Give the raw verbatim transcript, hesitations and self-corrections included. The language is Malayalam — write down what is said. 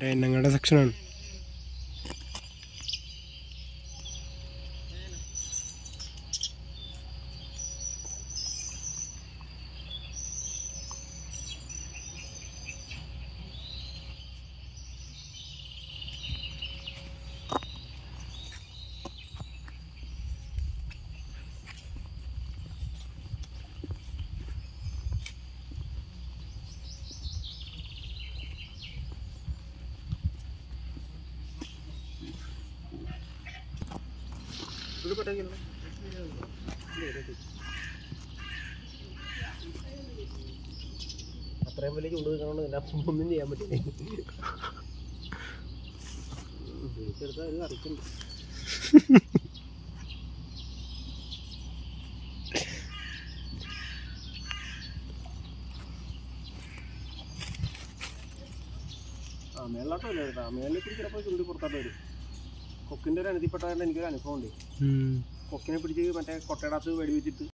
ഞങ്ങളുടെ സെക്ഷനാണ്. അത്രയും വലിയ ചൂട് നിൽക്കണോണ്ട് ഇതിനകത്ത് ഒന്നും ചെയ്യാൻ പറ്റില്ല. തിരിച്ചെടുത്താൽ ഒരു കറിക്കുണ്ട്. ആ മേളിലോട്ട് വല്ല കേട്ടോ. മേളിൽ കൂടി ചിലപ്പോൾ ചുണ്ടി പുറത്തോട്ട് വരും. കൊക്കിൻ്റെ ഒരു അനധിപ്പെട്ടതായിട്ട് എനിക്കൊരു അനുഭവം ഉണ്ട്. കൊക്കിനെ പിടിച്ച് മറ്റേ കൊട്ടയുടെ അകത്ത് വെടി വെച്ചിട്ട്